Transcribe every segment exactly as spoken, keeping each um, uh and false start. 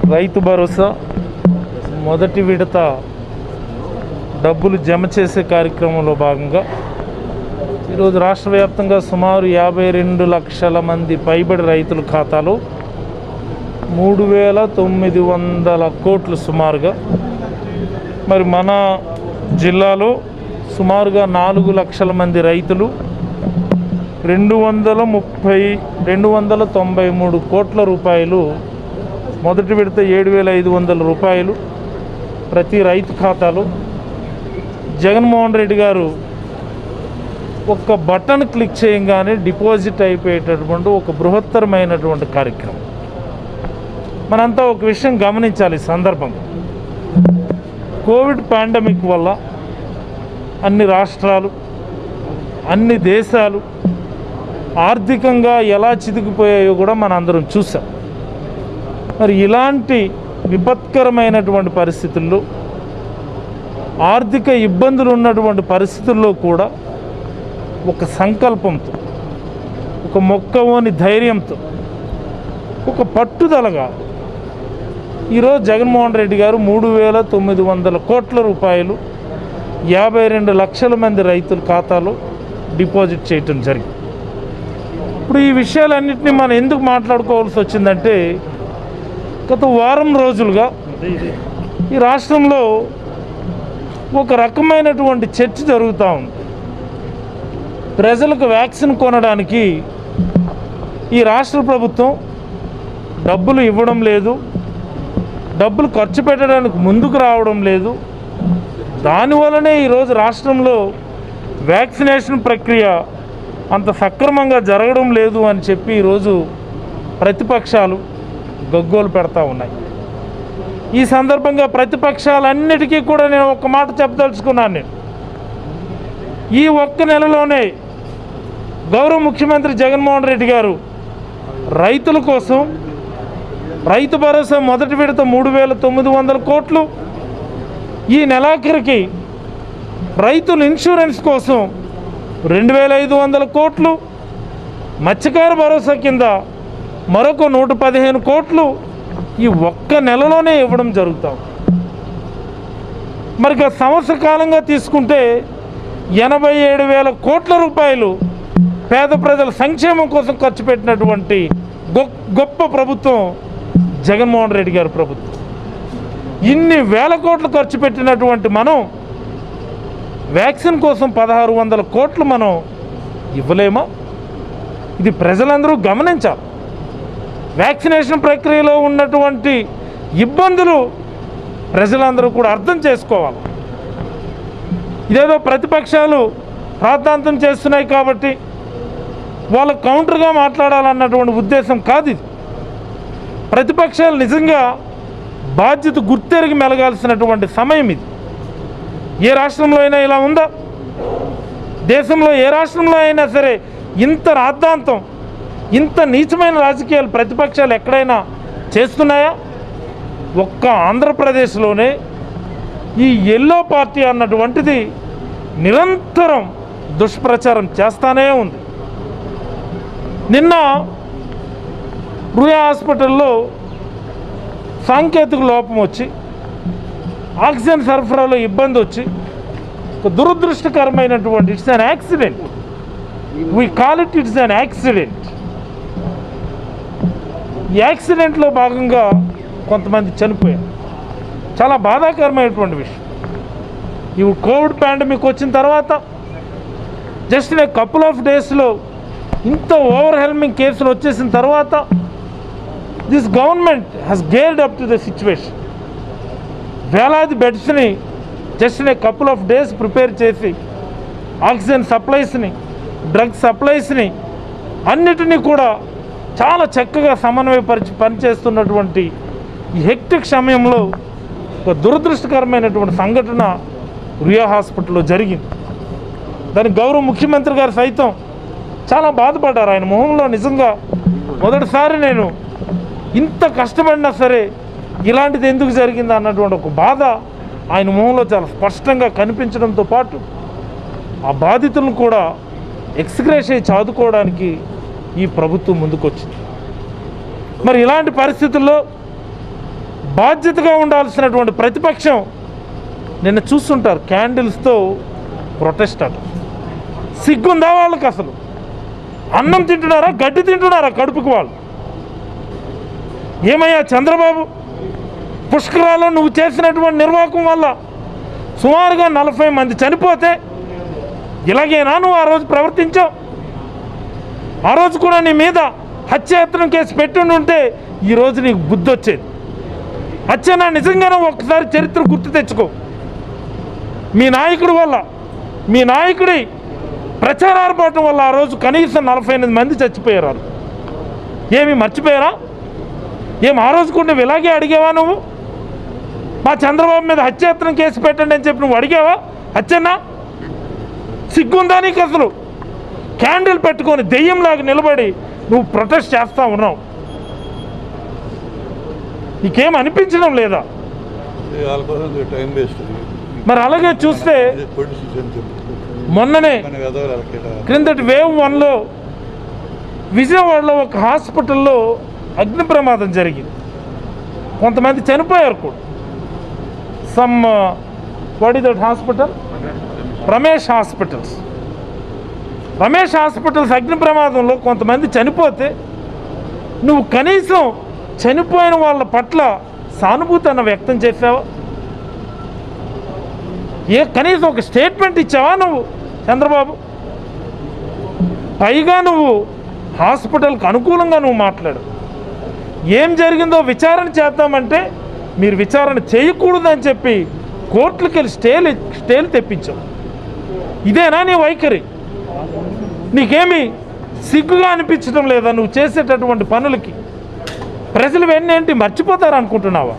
రైతు భరోసా మొదటి విడత డబ్బులు జమ చేసే కార్యక్రమంలో భాగంగా ఈరోజు రాష్ట్ర వ్యాప్తంగా సుమారు యాభై రెండు లక్షల మంది పైబడి రైతుల ఖాతాలో మూడు వేల తొమ్మిది వందల కోట్లు సుమారుగా, మరి మన జిల్లాలో సుమారుగా నాలుగు లక్షల మంది రైతులు రెండు వందల ముప్పై రెండు వందల తొంభై మూడు కోట్ల రూపాయలు మొదటి విడత ఏడు వేల ఐదు వందల రూపాయలు ప్రతి రైతు ఖాతాలో జగన్మోహన్ రెడ్డి గారు ఒక్క బటన్ క్లిక్ చేయగానే డిపాజిట్ అయిపోయేటటువంటి ఒక బృహత్తరమైనటువంటి కార్యక్రమం. మనంతా ఒక విషయం గమనించాలి. సందర్భంగా కోవిడ్ పాండమిక్ వల్ల అన్ని రాష్ట్రాలు, అన్ని దేశాలు ఆర్థికంగా ఎలా చితికిపోయాయో కూడా మనం అందరం చూసాం. మరి ఇలాంటి విపత్కరమైనటువంటి పరిస్థితుల్లో, ఆర్థిక ఇబ్బందులు ఉన్నటువంటి పరిస్థితుల్లో కూడా ఒక సంకల్పంతో, ఒక మొక్కవోని ధైర్యంతో, ఒక పట్టుదలగా ఈరోజు జగన్మోహన్ రెడ్డి గారు మూడు వేల తొమ్మిది వందల కోట్ల రూపాయలు యాభై రెండు లక్షల మంది రైతుల ఖాతాలో డిపాజిట్ చేయటం జరిగింది. ఇప్పుడు ఈ విషయాలన్నింటినీ మనం ఎందుకు మాట్లాడుకోవాల్సి వచ్చిందంటే, గత వారం రోజులుగా ఈ రాష్ట్రంలో ఒక రకమైనటువంటి చర్చ జరుగుతూ ఉంది. ప్రజలకు వ్యాక్సిన్ కొనడానికి ఈ రాష్ట్ర ప్రభుత్వం డబ్బులు ఇవ్వడం లేదు, డబ్బులు ఖర్చు పెట్టడానికి ముందుకు రావడం లేదు. దానివల్లనే ఈరోజు రాష్ట్రంలో వ్యాక్సినేషన్ ప్రక్రియ అంత సక్రమంగా జరగడం లేదు అని చెప్పి ఈరోజు ప్రతిపక్షాలు గగ్గోలు పెడతా ఉన్నాయి. ఈ సందర్భంగా ప్రతిపక్షాలన్నిటికీ కూడా నేను ఒక మాట చెప్పదలుచుకున్నాను. నేను ఈ ఒక్క నెలలోనే గౌరవ ముఖ్యమంత్రి జగన్మోహన్ రెడ్డి గారు రైతుల కోసం రైతు భరోసా మొదటి విడత మూడు వేల తొమ్మిది వందల కోట్లు, ఈ నెలాఖరికి రైతుల ఇన్సూరెన్స్ కోసం రెండు వేల ఐదు వందల కోట్లు, మత్స్యకార భరోసా కింద మరొక నూట పదిహేను కోట్లు ఈ ఒక్క నెలలోనే ఇవ్వడం జరుగుతాం. మరి సంవత్సర కాలంగా తీసుకుంటే ఎనభై ఏడు వేల కోట్ల రూపాయలు పేద ప్రజల సంక్షేమం కోసం ఖర్చు పెట్టినటువంటి గొప్ప ప్రభుత్వం జగన్మోహన్ రెడ్డి గారి ప్రభుత్వం. ఇన్ని వేల కోట్లు ఖర్చు పెట్టినటువంటి మనం వ్యాక్సిన్ కోసం పదహారు వందల కోట్లు మనం ఇవ్వలేమా? ఇది ప్రజలందరూ గమనించాలి. వ్యాక్సినేషన్ ప్రక్రియలో ఉన్నటువంటి ఇబ్బందులు ప్రజలందరూ కూడా అర్థం చేసుకోవాలి. ఇదేదో ప్రతిపక్షాలు ప్రాంతాంతం చేస్తున్నాయి కాబట్టి వాళ్ళ కౌంటర్గా మాట్లాడాలన్నటువంటి ఉద్దేశం కాదు ఇది. ప్రతిపక్షాలు నిజంగా బాధ్యత గుర్తెరిగి మెలగాల్సినటువంటి సమయం ఇది. ఏ రాష్ట్రంలో అయినా ఇలా ఉందా? దేశంలో ఏ రాష్ట్రంలో అయినా సరే ఇంత రాద్ధాంతం, ఇంత నీచమైన రాజకీయాలు ప్రతిపక్షాలు ఎక్కడైనా చేస్తున్నాయా? ఒక్క ఆంధ్రప్రదేశ్లోనే ఈ ఎల్లో పార్టీ అన్నటువంటిది నిరంతరం దుష్ప్రచారం చేస్తానే ఉంది. నిన్న రుయా హాస్పిటల్లో సాంకేతిక లోపం వచ్చి ఆక్సిజన్ సరఫరాలో ఇబ్బంది వచ్చి ఒక దురదృష్టకరమైనటువంటి it's an accident, we call it it's an accident. ఈ యాక్సిడెంట్లో భాగంగా కొంతమంది చనిపోయారు. చాలా బాధాకరమైనటువంటి విషయం. ఈ కోవిడ్ పాండమిక్ వచ్చిన తర్వాత just in a couple of డేస్లో ఇంత ఓవర్హెల్మింగ్ కేసులు వచ్చేసిన తర్వాత this government has geared up to the situation. వేలాది బెడ్స్ని just in a couple of days prepare చేసి ఆక్సిజన్ సప్లైస్ని, డ్రగ్ సప్లైస్ని అన్నిటినీ కూడా చాలా చక్కగా సమన్వయపరిచి పనిచేస్తున్నటువంటి ఈ హెక్టిక్ సమయంలో ఒక దురదృష్టకరమైనటువంటి సంఘటన రుయా హాస్పిటల్లో జరిగింది. దానికి గౌరవ ముఖ్యమంత్రి గారు సైతం చాలా బాధపడ్డారు. ఆయన మొహంలో నిజంగా మొదటిసారి నేను ఇంత కష్టపడినా సరే ఇలాంటిది ఎందుకు జరిగింది అన్నటువంటి ఒక బాధ ఆయన మొహంలో చాలా స్పష్టంగా కనిపించడంతో పాటు ఆ బాధితులను కూడా ఎక్స్గ్రేషియా చాదుకోవడానికి ఈ ప్రభుత్వం ముందుకొచ్చింది. మరి ఇలాంటి పరిస్థితుల్లో బాధ్యతగా ఉండాల్సినటువంటి ప్రతిపక్షం నిన్న చూస్తుంటారు క్యాండిల్స్తో ప్రొటెస్ట్ అట. సిగ్గుందా వాళ్ళకి? అసలు అన్నం తింటున్నారా, గడ్డి తింటున్నారా కడుపుకి వాళ్ళు? ఏమయ్యా చంద్రబాబు, పుష్కరాల్లో నువ్వు చేసినటువంటి నిర్వాహకం వల్ల సుమారుగా నలభై మంది చనిపోతే ఇలాగేనా నువ్వు ఆ రోజు ప్రవర్తించావు? ఆ రోజు కూడా నీ మీద హత్యాయత్నం కేసు పెట్టుండి ఉంటే ఈరోజు నీకు బుద్ధి వచ్చేది. హత్యనా నిజంగానే ఒక్కసారి చరిత్ర గుర్తు తెచ్చుకో. మీ నాయకుడి వల్ల, మీ నాయకుడి ప్రచారార్పాటం వల్ల ఆ రోజు కనీసం నలభై ఎనిమిది మంది చచ్చిపోయారు. ఏమి మర్చిపోయారా? ఏం ఆ రోజు కూడా నువ్వు ఇలాగే అడిగావా? నువ్వు మా చంద్రబాబు మీద హత్యాయత్నం కేసు పెట్టండి అని చెప్పి నువ్వు అడిగావా? హత్యన్నా? సిగ్గుందా నీకు? అసలు క్యాండిల్ పెట్టుకొని దెయ్యంలాగా నిలబడి నువ్వు ప్రొటెస్ట్ చేస్తూ ఉన్నావు. నీకేం అనిపించడం లేదా? మరి అలాగే చూస్తే మొన్ననే క్రిందటి వేవ్ వన్లో విజయవాడలో ఒక హాస్పిటల్లో అగ్ని ప్రమాదం జరిగింది. కొంతమంది చనిపోయారు కూడా. Some what is that hospital? Ramesh hospitals. Ramesh hospitals అగ్ని ప్రమాదంలో కొంతమంది చనిపోతే నువ్వు కనీసం చనిపోయిన వాళ్ళ పట్ల సానుభూతి అన్న వ్యక్తం చేసావా? ఏ కనీసం ఒక స్టేట్మెంట్ ఇచ్చావా నువ్వు చంద్రబాబు? పైగా నువ్వు హాస్పిటల్కి అనుకూలంగా నువ్వు మాట్లాడు. ఏం జరిగిందో విచారణ చేద్దామంటే మీరు విచారణ చేయకూడదని చెప్పి కోర్టులకు వెళ్ళి స్టేలు స్టేలు తెప్పించావు. ఇదేనా నీ వైఖరి? నీకేమి సిగ్గుగా అనిపించడం లేదా నువ్వు చేసేటటువంటి పనులకి? ప్రజలు వెన్నేంటి మర్చిపోతారు అనుకుంటున్నావా?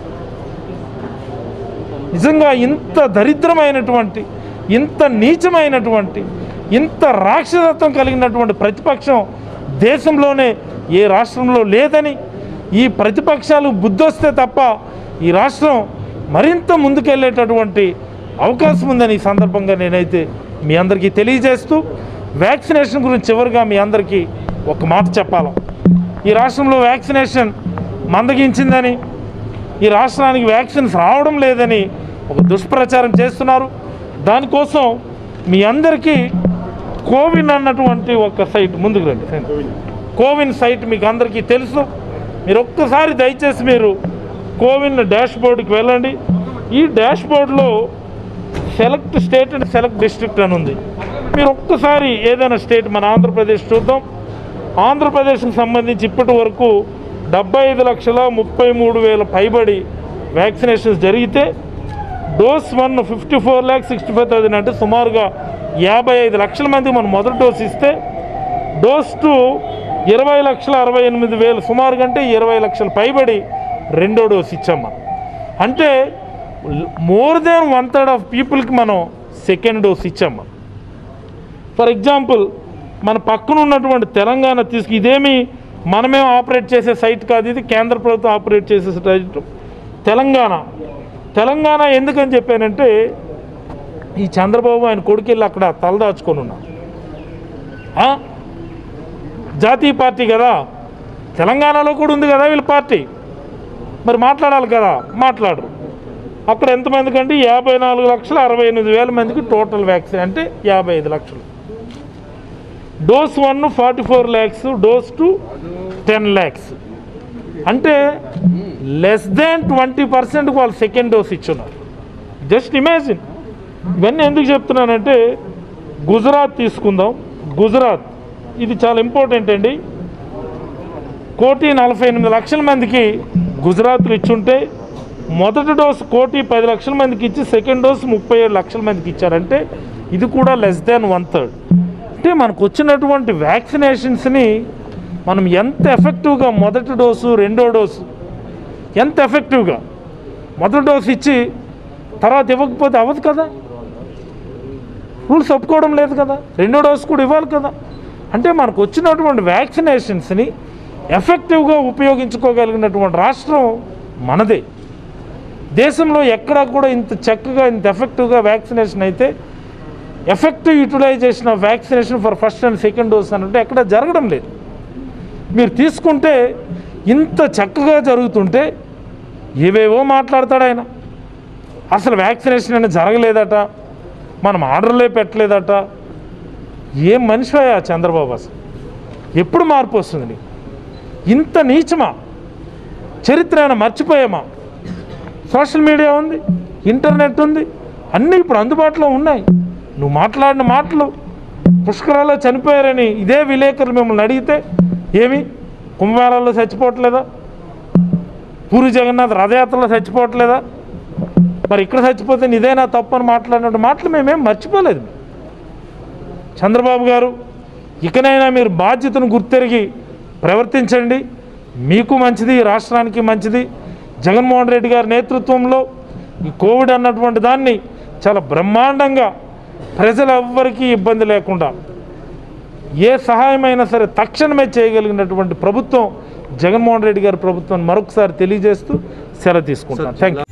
నిజంగా ఇంత దరిద్రమైనటువంటి, ఇంత నీచమైనటువంటి, ఇంత రాక్షసత్వం కలిగినటువంటి ప్రతిపక్షం దేశంలోనే ఏ రాష్ట్రంలో లేదని, ఈ ప్రతిపక్షాలు బుద్ధొస్తే తప్ప ఈ రాష్ట్రం మరింత ముందుకెళ్ళేటటువంటి అవకాశం ఉందని ఈ సందర్భంగా నేనైతే మీ అందరికీ తెలియజేస్తూ, వ్యాక్సినేషన్ గురించి చివరిగా మీ అందరికీ ఒక మాట చెప్పాలి. ఈ రాష్ట్రంలో వ్యాక్సినేషన్ మందగించిందని, ఈ రాష్ట్రానికి వ్యాక్సిన్స్ రావడం లేదని ఒక దుష్ప్రచారం చేస్తున్నారు. దానికోసం మీ అందరికీ కోవిన్ అన్నటువంటి ఒక సైట్, ముందుకు రండి, కోవిన్ సైట్ మీకు అందరికీ తెలుసు. మీరు ఒక్కసారి దయచేసి మీరు కోవిన్ డాష్ బోర్డుకి వెళ్ళండి. ఈ డాష్ బోర్డులో select state and select district అని ఉంది. మీరు ఒక్కసారి ఏదైనా స్టేట్, మన ఆంధ్రప్రదేశ్ చూద్దాం. ఆంధ్రప్రదేశ్కి సంబంధించి ఇప్పటి వరకు డెబ్బై ఐదు లక్షల ముప్పై మూడు వేల పైబడి వ్యాక్సినేషన్స్ జరిగితే dose one fifty four lakh sixty five thousand అంటే సుమారుగా యాభై ఐదు లక్షల మంది మనం మొదటి డోస్ ఇస్తే, డోస్ టూ ఇరవై లక్షల అరవై ఎనిమిది వేలు సుమారుగా అంటే ఇరవై లక్షల పైబడి రెండో డోస్ ఇచ్చాం మనం. అంటే more than one third of పీపుల్కి మనం సెకండ్ డోస్ ఇచ్చాం మనం. ఫర్ ఎగ్జాంపుల్ మన పక్కన ఉన్నటువంటి తెలంగాణ తీసుకు, ఇదేమి మనమే ఆపరేట్ చేసే సైట్ కాదు, ఇది కేంద్ర ప్రభుత్వం ఆపరేట్ చేసే సైట్. తెలంగాణ తెలంగాణ ఎందుకని చెప్పానంటే ఈ చంద్రబాబు ఆయన కొడుకు వెళ్ళి అక్కడ తలదాచుకొని ఉన్నారు. జాతీయ పార్టీ కదా, తెలంగాణలో కూడా ఉంది కదా వీళ్ళ పార్టీ, మరి మాట్లాడాలి కదా, మాట్లాడరు. అక్కడ ఎంతమందికి అంటే యాభై నాలుగు లక్షల అరవై ఎనిమిది వేల మందికి టోటల్ వ్యాక్సిన్, అంటే యాభై ఐదు లక్షలు. Dose one forty four lakhs, dose two ten lakhs, అంటే లెస్ దాన్ ట్వంటీ పర్సెంట్కి వాళ్ళు సెకండ్ డోస్ ఇచ్చున్నారు. Just imagine. ఇవన్నీ ఎందుకు చెప్తున్నానంటే గుజరాత్ తీసుకుందాం. గుజరాత్ ఇది చాలా ఇంపార్టెంట్ అండి. కోటి నలభై ఎనిమిది లక్షల మందికి గుజరాత్లో ఇచ్చుంటే మొదటి డోసు కోటి పది లక్షల మందికి ఇచ్చి సెకండ్ డోసు ముప్పై ఏడు లక్షల మందికి ఇచ్చారంటే ఇది కూడా లెస్ దాన్ వన్ థర్డ్. అంటే మనకు వచ్చినటువంటి వ్యాక్సినేషన్స్ని మనం ఎంత ఎఫెక్టివ్గా మొదటి డోసు రెండో డోసు ఎంత ఎఫెక్టివ్గా మొదటి డోసు ఇచ్చి తర్వాత ఇవ్వకపోతే అవ్వదు కదా, రూల్స్ ఒప్పుకోవడం లేదు కదా, రెండో డోసు కూడా ఇవ్వాలి కదా. అంటే మనకు వచ్చినటువంటి వ్యాక్సినేషన్స్ని ఎఫెక్టివ్గా ఉపయోగించుకోగలిగినటువంటి రాష్ట్రం మనదే. దేశంలో ఎక్కడా కూడా ఇంత చక్కగా ఇంత ఎఫెక్టివ్గా వ్యాక్సినేషన్ అయితే, effective utilization of vaccination for first and second dose అని అంటే ఎక్కడ జరగడం లేదు. మీరు తీసుకుంటే ఇంత చక్కగా జరుగుతుంటే ఏవేవో మాట్లాడతాడు ఆయన. అసలు వ్యాక్సినేషన్ అనేది జరగలేదట, మనం ఆర్డర్లే పెట్టలేదట. ఏం మనిషివా చంద్రబాబు? అసలు ఎప్పుడు మార్పు వస్తుంది నీకు? ఇంత నీచమా? చరిత్ర అయినా మర్చిపోయామా? సోషల్ మీడియా ఉంది, ఇంటర్నెట్ ఉంది, అన్నీ ఇప్పుడు అందుబాటులో ఉన్నాయి. నువ్వు మాట్లాడిన మాటలు పుష్కరాల్లో చనిపోయారని ఇదే విలేకరులు మిమ్మల్ని అడిగితే ఏమి కుంభమేళాల్లో చచ్చిపోవట్లేదా? పూరి జగన్నాథ్ రథయాత్రలో చచ్చిపోవట్లేదా? మరి ఇక్కడ చచ్చిపోతే ఇదేనా తప్పు అని మాట్లాడినట్టు మాటలు మేమేం మర్చిపోలేదు. చంద్రబాబు గారు, ఇకనైనా మీరు బాధ్యతను గుర్తెరిగి ప్రవర్తించండి. మీకు మంచిది, రాష్ట్రానికి మంచిది. జగన్మోహన్ రెడ్డి గారి నేతృత్వంలో ఈ కోవిడ్ అన్నటువంటి దాన్ని చాలా బ్రహ్మాండంగా ప్రజలు ఎవ్వరికీ ఇబ్బంది లేకుండా ఏ సహాయమైనా సరే తక్షణమే చేయగలిగినటువంటి ప్రభుత్వం జగన్మోహన్ రెడ్డి గారి ప్రభుత్వం మరొకసారి తెలియజేస్తూ సెలవు తీసుకుంటాను. Thank you.